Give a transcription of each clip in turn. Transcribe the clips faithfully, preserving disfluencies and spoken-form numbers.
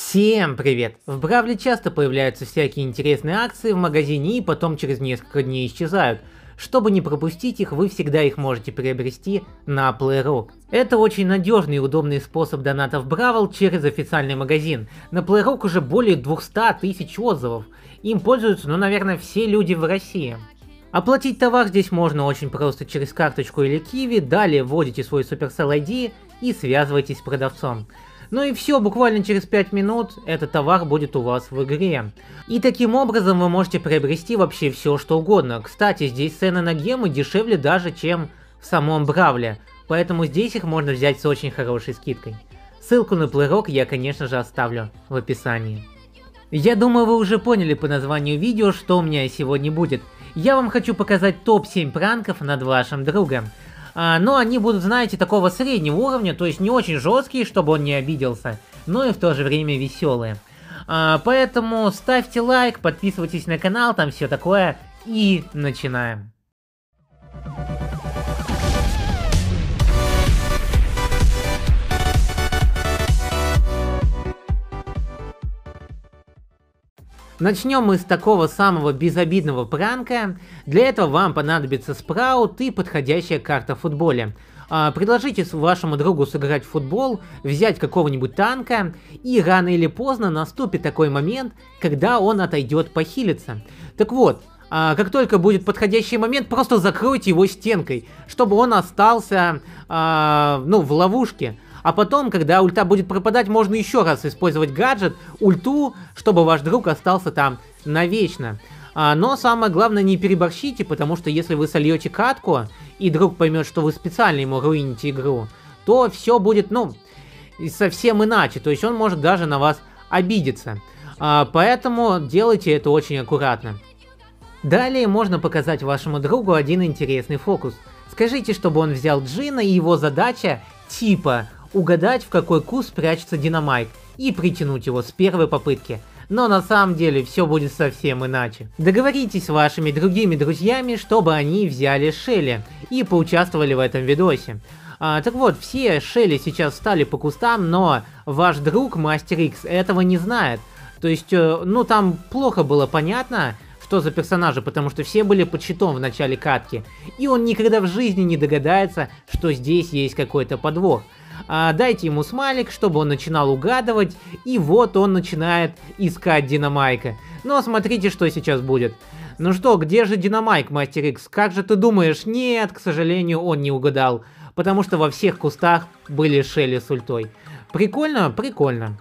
Всем привет! В Бравле часто появляются всякие интересные акции в магазине и потом через несколько дней исчезают. Чтобы не пропустить их, вы всегда их можете приобрести на PlayRock. Это очень надежный и удобный способ доната в Бравл через официальный магазин. На PlayRock уже более двухсот тысяч отзывов. Им пользуются, ну, наверное, все люди в России. Оплатить товар здесь можно очень просто через карточку или Kiwi, далее вводите свой Supercell ай ди и связываетесь с продавцом. Ну и все, буквально через пять минут этот товар будет у вас в игре. И таким образом вы можете приобрести вообще все что угодно. Кстати, здесь цены на гемы дешевле даже, чем в самом Бравле, поэтому здесь их можно взять с очень хорошей скидкой. Ссылку на PlayRock я, конечно же, оставлю в описании. Я думаю, вы уже поняли по названию видео, что у меня сегодня будет. Я вам хочу показать топ семь пранков над вашим другом. А, но они будут, знаете, такого среднего уровня, то есть не очень жесткие, чтобы он не обиделся, но и в то же время веселые. А, поэтому ставьте лайк, подписывайтесь на канал, там все такое, и начинаем. Начнем мы с такого самого безобидного пранка. Для этого вам понадобится спраут и подходящая карта в футболе. А, предложите вашему другу сыграть в футбол, взять какого-нибудь танка, и рано или поздно наступит такой момент, когда он отойдет похилиться. Так вот, а, как только будет подходящий момент, просто закройте его стенкой, чтобы он остался а, ну, в ловушке. А потом, когда ульта будет пропадать, можно еще раз использовать гаджет, ульту, чтобы ваш друг остался там навечно. А, но самое главное, не переборщите, потому что если вы сольете катку, и друг поймет, что вы специально ему руините игру, то все будет, ну, совсем иначе. То есть он может даже на вас обидеться. А, поэтому делайте это очень аккуратно. Далее можно показать вашему другу один интересный фокус. Скажите, чтобы он взял Джина, и его задача типа угадать, в какой куст прячется Динамайк, и притянуть его с первой попытки. Но на самом деле все будет совсем иначе. Договоритесь с вашими другими друзьями, чтобы они взяли Шелли и поучаствовали в этом видосе. А, так вот, все Шелли сейчас встали по кустам, но ваш друг Мастер Икс этого не знает. То есть, э, ну там плохо было понятно, что за персонажи, потому что все были под щитом в начале катки. И он никогда в жизни не догадается, что здесь есть какой-то подвох. А, дайте ему смайлик, чтобы он начинал угадывать, и вот он начинает искать Динамайка. Но смотрите, что сейчас будет. Ну что, где же Динамайк, Мастер Икс? Как же ты думаешь? Нет, к сожалению, он не угадал, потому что во всех кустах были Шелли с ультой. Прикольно? Прикольно.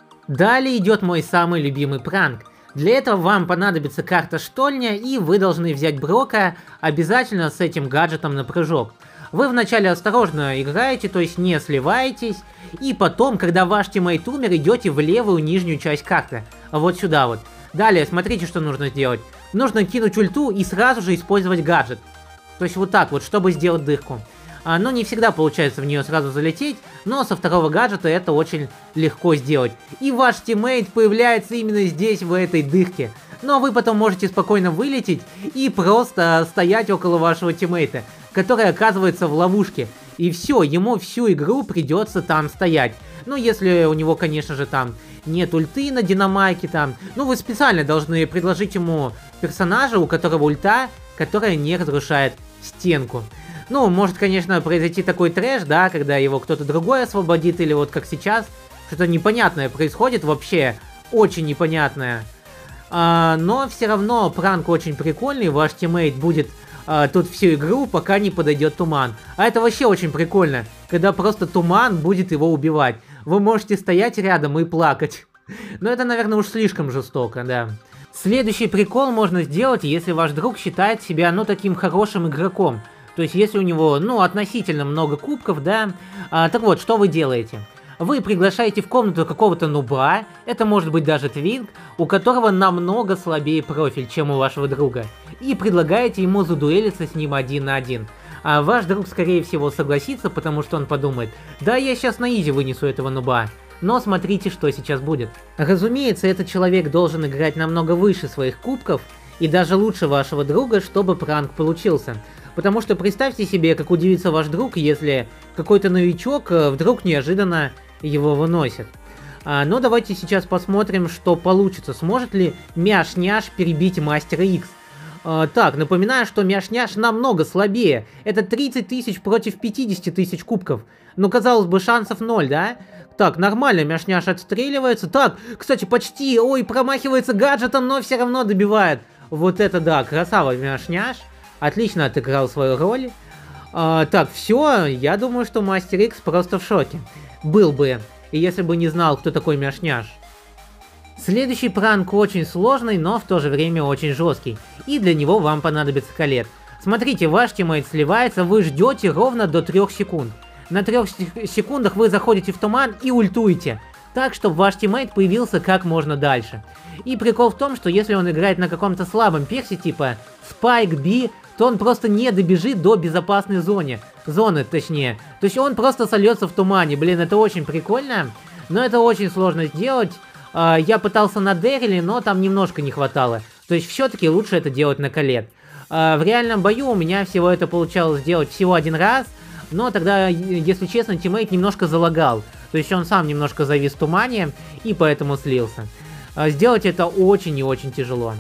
Далее идет мой самый любимый пранк. Для этого вам понадобится карта штольня, и вы должны взять Брока обязательно с этим гаджетом на прыжок. Вы вначале осторожно играете, то есть не сливаетесь, и потом, когда ваш тиммейт умер, идете в левую нижнюю часть карты, вот сюда вот. Далее, смотрите, что нужно сделать. Нужно кинуть ульту и сразу же использовать гаджет. То есть вот так вот, чтобы сделать дырку. А, но не всегда получается в нее сразу залететь, но со второго гаджета это очень легко сделать. И ваш тиммейт появляется именно здесь, в этой дырке. Но вы потом можете спокойно вылететь и просто стоять около вашего тиммейта, который оказывается в ловушке. И все, ему всю игру придется там стоять. Ну, если у него, конечно же, там нет ульты на Динамайке там. Ну, вы специально должны предложить ему персонажа, у которого ульта, которая не разрушает стенку. Ну, может, конечно, произойти такой трэш, да, когда его кто-то другой освободит, или вот как сейчас, что-то непонятное происходит, вообще очень непонятное. А, но все равно пранк очень прикольный, ваш тиммейт будет а, тут всю игру, пока не подойдет туман. А это вообще очень прикольно, когда просто туман будет его убивать. Вы можете стоять рядом и плакать. Но это, наверное, уж слишком жестоко, да. Следующий прикол можно сделать, если ваш друг считает себя, ну, таким хорошим игроком. То есть, если у него, ну, относительно много кубков, да. А, так вот, что вы делаете? Вы приглашаете в комнату какого-то нуба, это может быть даже твинк, у которого намного слабее профиль, чем у вашего друга, и предлагаете ему задуэлиться с ним один на один. А ваш друг, скорее всего, согласится, потому что он подумает: да, я сейчас на изи вынесу этого нуба. Но смотрите, что сейчас будет. Разумеется, этот человек должен играть намного выше своих кубков, и даже лучше вашего друга, чтобы пранк получился. Потому что представьте себе, как удивится ваш друг, если какой-то новичок вдруг неожиданно его выносит. А, но давайте сейчас посмотрим, что получится. Сможет ли Мяш-Няш перебить Мастера Икс? А, так, напоминаю, что Мяш-Няш намного слабее. Это тридцать тысяч против пятидесяти тысяч кубков. Ну, казалось бы, шансов ноль, да? Так, нормально, Мяш-Няш отстреливается. Так, кстати, почти, ой, промахивается гаджетом, но все равно добивает. Вот это да, красава Мяш-Няш. Отлично отыграл свою роль. А, так, все, я думаю, что Мастер Икс просто в шоке. Был бы, и если бы не знал, кто такой Мяш-Няш. Следующий пранк очень сложный, но в то же время очень жесткий. И для него вам понадобится колет. Смотрите, ваш тиммейт сливается, вы ждете ровно до трёх секунд. На трёх секундах вы заходите в туман и ультуете. Так, чтобы ваш тиммейт появился как можно дальше. И прикол в том, что если он играет на каком-то слабом персе, типа Spike B, то он просто не добежит до безопасной зоны. Зоны, точнее. То есть он просто сольется в тумане. Блин, это очень прикольно. Но это очень сложно сделать. Я пытался на Дэриле, но там немножко не хватало. То есть все-таки лучше это делать на колет. В реальном бою у меня всего это получалось сделать всего один раз. Но тогда, если честно, тиммейт немножко залагал. То есть он сам немножко завис в тумане и поэтому слился. Сделать это очень и очень тяжело.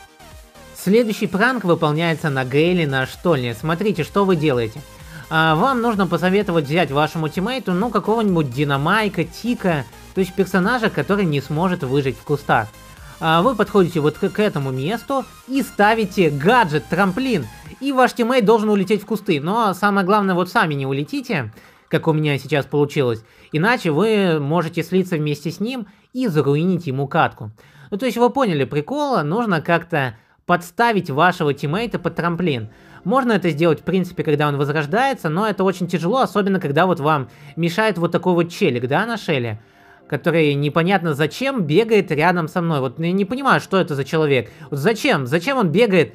Следующий пранк выполняется на Гейле на штольне. Смотрите, что вы делаете. Вам нужно посоветовать взять вашему тиммейту, ну, какого-нибудь Динамайка, Тика, то есть персонажа, который не сможет выжить в кустах. Вы подходите вот к этому месту и ставите гаджет, трамплин, и ваш тиммейт должен улететь в кусты. Но самое главное, вот сами не улетите, как у меня сейчас получилось, иначе вы можете слиться вместе с ним и заруинить ему катку. Ну, то есть вы поняли прикол, нужно как-то подставить вашего тиммейта под трамплин. Можно это сделать, в принципе, когда он возрождается, но это очень тяжело, особенно когда вот вам мешает вот такой вот челик, да, на шеле, который непонятно зачем бегает рядом со мной. Вот я не понимаю, что это за человек. Вот зачем? Зачем он бегает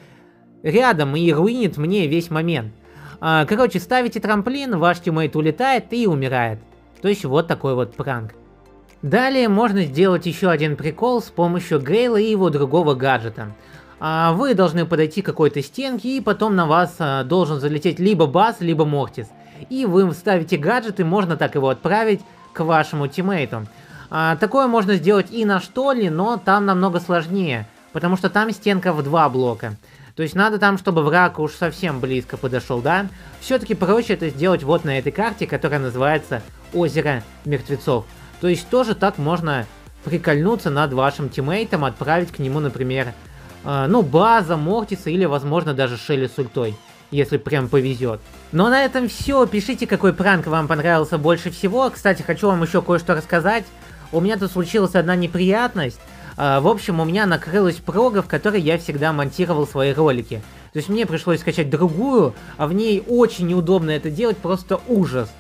рядом и руинит мне весь момент? А, короче, ставите трамплин, ваш тиммейт улетает и умирает. То есть вот такой вот пранк. Далее можно сделать еще один прикол с помощью Гейла и его другого гаджета. А, вы должны подойти к какой-то стенке, и потом на вас а, должен залететь либо Бас, либо Мортис. И вы ставите гаджет, и можно так его отправить к вашему тиммейту. А, такое можно сделать и на штоле, но там намного сложнее, потому что там стенка в два блока. То есть надо там, чтобы враг уж совсем близко подошел, да? Все-таки проще это сделать вот на этой карте, которая называется Озеро Мертвецов. То есть тоже так можно прикольнуться над вашим тиммейтом, отправить к нему, например, э, ну, База, Мортиса или, возможно, даже Шелли с ультой, если прям повезет. Но на этом все. Пишите, какой пранк вам понравился больше всего. Кстати, хочу вам еще кое-что рассказать. У меня тут случилась одна неприятность. Э, в общем, у меня накрылась прога, в которой я всегда монтировал свои ролики. То есть мне пришлось скачать другую, а в ней очень неудобно это делать, просто ужас.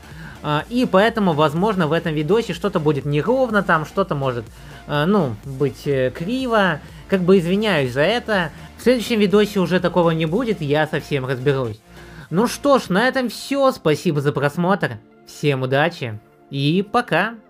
И поэтому, возможно, в этом видосе что-то будет неровно, там что-то может, ну, быть криво. Как бы извиняюсь за это. В следующем видосе уже такого не будет, я совсем разберусь. Ну что ж, на этом все. Спасибо за просмотр. Всем удачи и пока.